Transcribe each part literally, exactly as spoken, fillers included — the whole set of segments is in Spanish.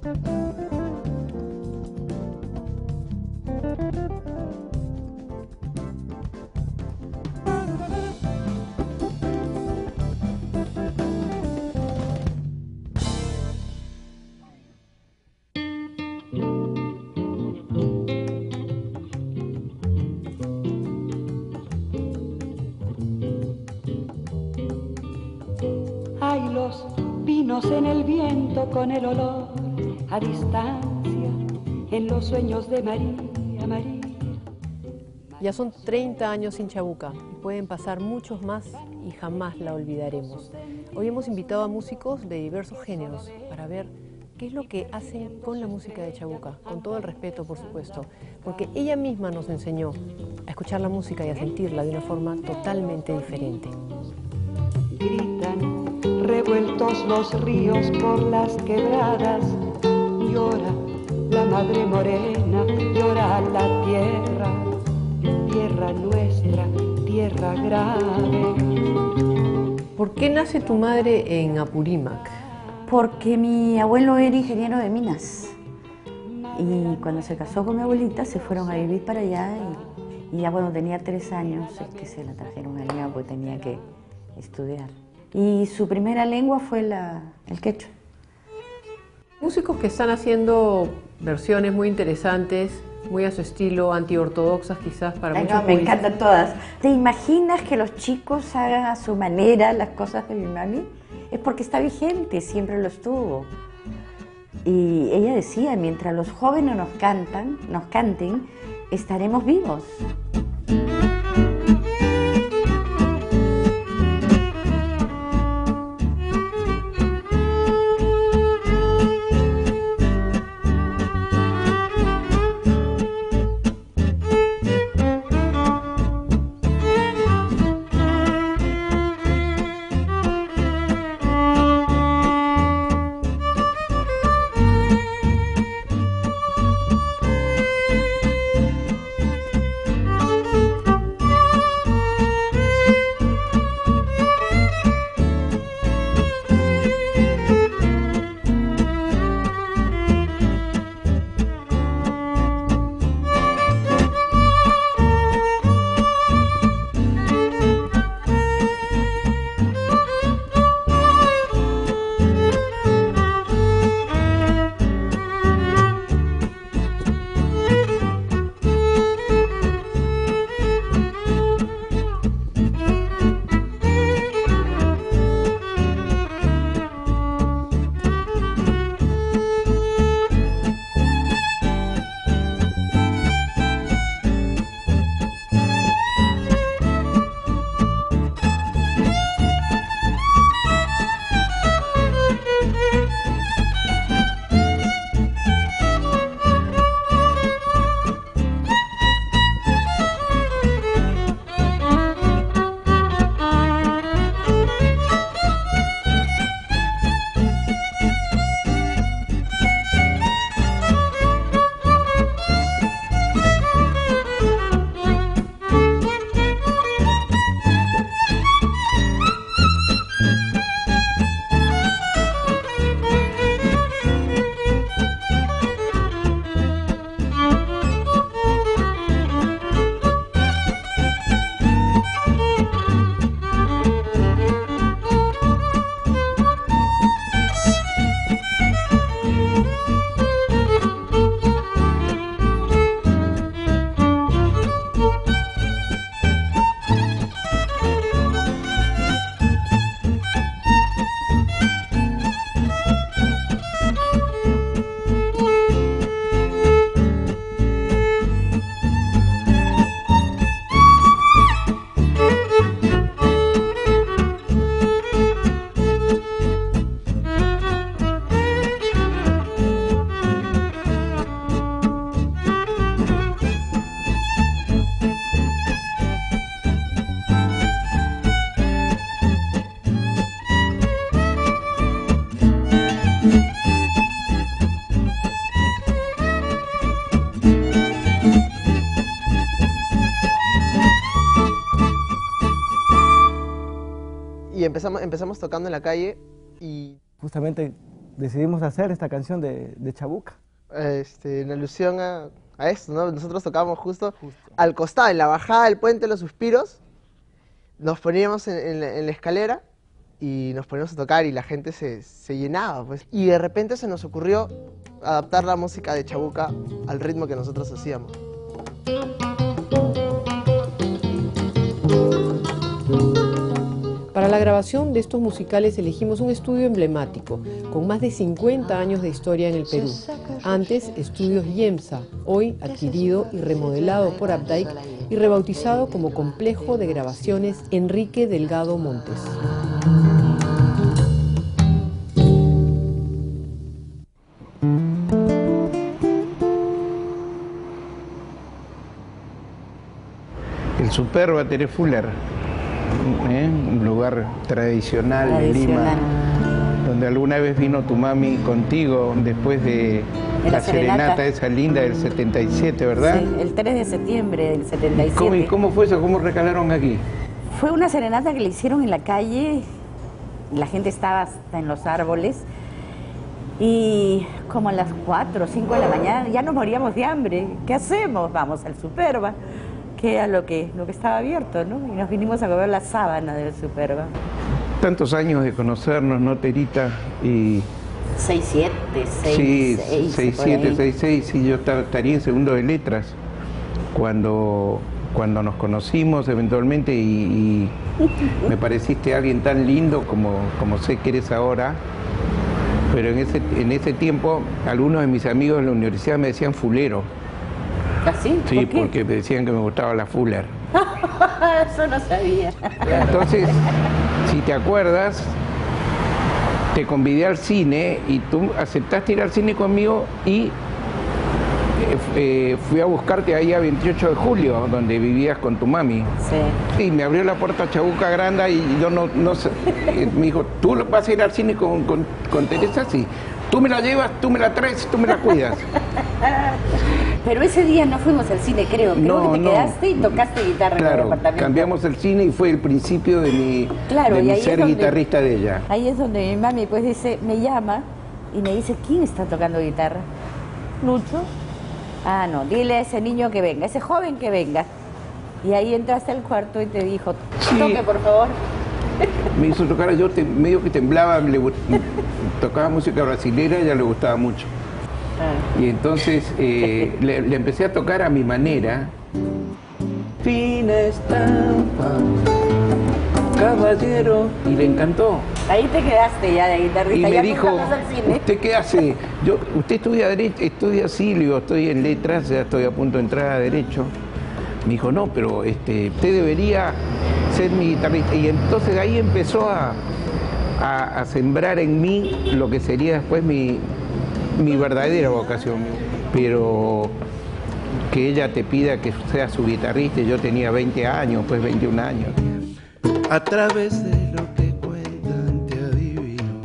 Hay los pinos en el viento con el olor a distancia, en los sueños de María, María. Ya son treinta años sin Chabuca, pueden pasar muchos más y jamás la olvidaremos. Hoy hemos invitado a músicos de diversos géneros para ver qué es lo que hacen con la música de Chabuca, con todo el respeto, por supuesto, porque ella misma nos enseñó a escuchar la música y a sentirla de una forma totalmente diferente. Gritan revueltos los ríos por las quebradas, llora la madre morena, llora la tierra, tierra nuestra, tierra grave. ¿Por qué nace tu madre en Apurímac? Porque mi abuelo era ingeniero de minas y cuando se casó con mi abuelita se fueron a vivir para allá y, y ya cuando tenía tres años es que se la trajeron a Lima porque tenía que estudiar. Y su primera lengua fue la, el quechua. Músicos que están haciendo versiones muy interesantes, muy a su estilo, antiortodoxas quizás para Ay, muchos no, me públicos. encantan todas. ¿Te imaginas que los chicos hagan a su manera las cosas de mi mami? Es porque está vigente, siempre lo estuvo. Y ella decía, mientras los jóvenes nos cantan, nos canten, estaremos vivos. y empezamos, empezamos tocando en la calle y... Justamente decidimos hacer esta canción de, de Chabuca? Este, en alusión a, a esto, ¿no? Nosotros tocábamos justo, justo al costado, en la bajada del puente de los Suspiros, nos poníamos en, en, la, en la escalera y nos poníamos a tocar y la gente se, se llenaba, pues. Y de repente se nos ocurrió adaptar la música de Chabuca al ritmo que nosotros hacíamos. Para la grabación de estos musicales elegimos un estudio emblemático, con más de cincuenta años de historia en el Perú. Antes, Estudios Yemsa, hoy adquirido y remodelado por Updike y rebautizado como Complejo de Grabaciones Enrique Delgado Montes. El Superba Tere Fuller, ¿eh? Un lugar tradicional, tradicional de Lima, donde alguna vez vino tu mami contigo después de, de la, la serenata. serenata esa linda del setenta y siete, ¿verdad? Sí, el tres de septiembre del setenta y siete. ¿Cómo, ¿Y cómo fue eso? ¿Cómo recalaron aquí? Fue una serenata que le hicieron en la calle, la gente estaba hasta en los árboles, y como a las cuatro o cinco de la mañana ya nos moríamos de hambre. ¿Qué hacemos? Vamos al Superba, que era lo que, lo que estaba abierto, ¿no? Y nos vinimos a comer la sábana del Superba. Tantos años de conocernos, ¿no, Terita? Y... seis siete, seis seis. Sí, seis siete, seis seis, y yo estaría en segundo de letras cuando, cuando nos conocimos eventualmente y, y me pareciste alguien tan lindo como, como sé que eres ahora. Pero en ese, en ese tiempo algunos de mis amigos en la universidad me decían fulero. ¿Así? Sí, ¿por qué? Porque me decían que me gustaba la Fuller. Eso no sabía. Entonces, si te acuerdas, te convidé al cine y tú aceptaste ir al cine conmigo y eh, eh, fui a buscarte ahí a veintiocho de julio, donde vivías con tu mami. Sí. Y me abrió la puerta Chabuca Granda y yo no, no sé, me dijo, ¿tú vas a ir al cine con, con, con Teresa? Sí. Tú me la llevas, tú me la traes, tú me la cuidas. Pero ese día no fuimos al cine, creo. Creo no, que te no. quedaste y tocaste guitarra claro, en el departamento. Cambiamos el cine y fue el principio de mi, claro, de y mi ahí ser donde, guitarrista de ella. Ahí es donde mi mami pues dice, me llama y me dice, ¿quién está tocando guitarra? Lucho. Ah, no, dile a ese niño que venga, ese joven que venga. Y ahí entraste al cuarto y te dijo, toque, sí. por favor. Me hizo tocar, yo te, medio que temblaba, le, tocaba música brasilera, a ella le gustaba mucho. Ah. Y entonces eh, le, le empecé a tocar a mi manera. Fina estampa, caballero, y le encantó. Ahí te quedaste ya de guitarrista. Y me ya dijo, ¿usted qué hace? Yo, usted estudia derecho, estudia así, le digo, estoy en letras, ya estoy a punto de entrar a derecho. Me dijo, no, pero este, usted debería ser mi guitarrista. Y entonces ahí empezó a, a, a sembrar en mí lo que sería después mi, mi verdadera vocación. Pero que ella te pida que sea su guitarrista, yo tenía veinte años, pues veintiún años. A través de lo que cuentan te adivino,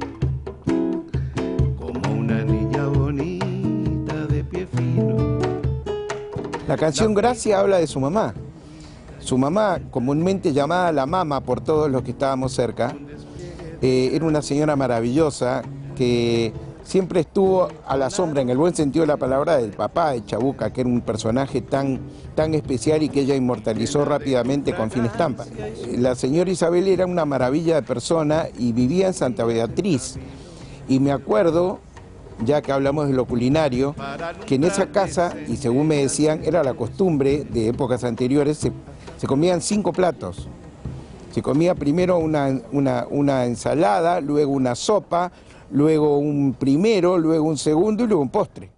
como una niña bonita de pie fino. La canción Gracia habla de su mamá. Su mamá, comúnmente llamada la mama por todos los que estábamos cerca, eh, era una señora maravillosa que siempre estuvo a la sombra, en el buen sentido de la palabra, del papá de Chabuca, que era un personaje tan, tan especial y que ella inmortalizó rápidamente con Fina Estampa. La señora Isabel era una maravilla de persona y vivía en Santa Beatriz. Y me acuerdo, ya que hablamos de lo culinario, que en esa casa, y según me decían, era la costumbre de épocas anteriores, se, se comían cinco platos. Se comía primero una, una, una ensalada, luego una sopa, luego un primero, luego un segundo y luego un postre.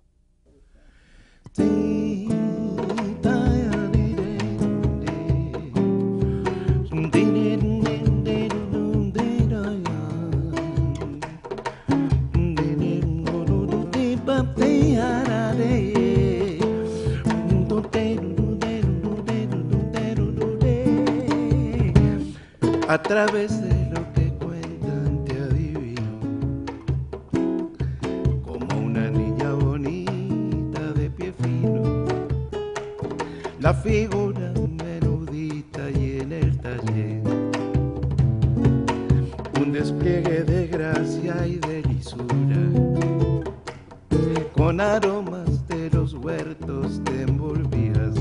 A través de lo que cuentan te adivino, como una niña bonita de pie fino, la figura menudita y en el taller un despliegue de gracia y de lisura. aromas de los huertos te envolvías,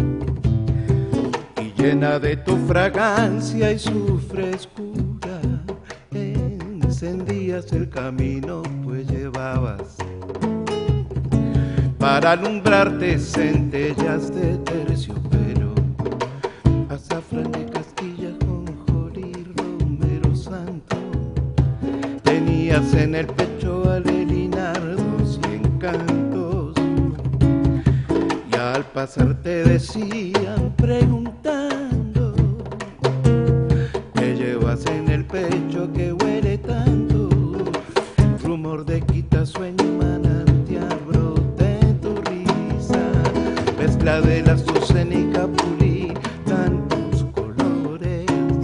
y llena de tu fragancia y su frescura encendías el camino, pues llevabas para alumbrarte centellas de terciopelo, azafrán de Castilla, jonjolí, romero santo. Tenías en el pecho alelinardos y encantos, y al pasar te decían preguntando: ¿qué llevas en el pecho que huele tanto? Rumor de quitasueño, manantial, brote en tu risa, mezcla de la azucena y capulí, tantos colores.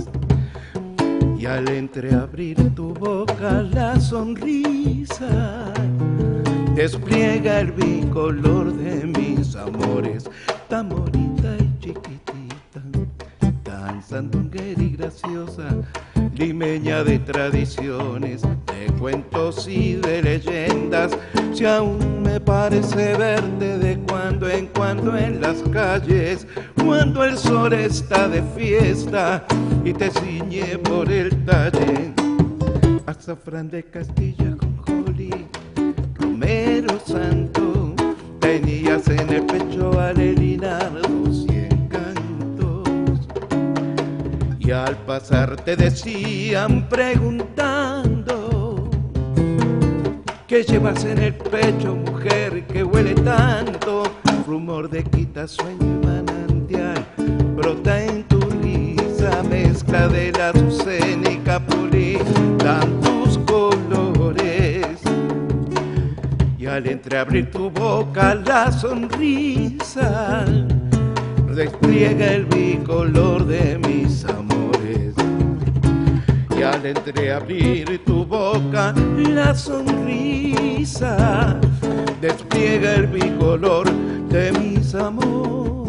Y al entreabrir tu boca la sonrisa despliega el bicolor de mis amores, tan bonita y chiquitita, tan sandunguera y graciosa, limeña de tradiciones, de cuentos y de leyendas. Si aún me parece verte de cuando en cuando en las calles, cuando el sol está de fiesta y te ciñe por el talle. Azafrán de Castilla, jonjolí, romero santo, tenías en el pecho alelinardos y encantos, y al pasar te decían preguntando: ¿qué llevas en el pecho, mujer, que huele tanto? Rumor de quitasueño y manantial, brota en tu risa, mezcla de la azucena y capulí, tantos colores. Y al entreabrir tu boca la sonrisa despliega el bicolor de mis amores. Y al entreabrir tu boca la sonrisa despliega el bicolor de mis amores.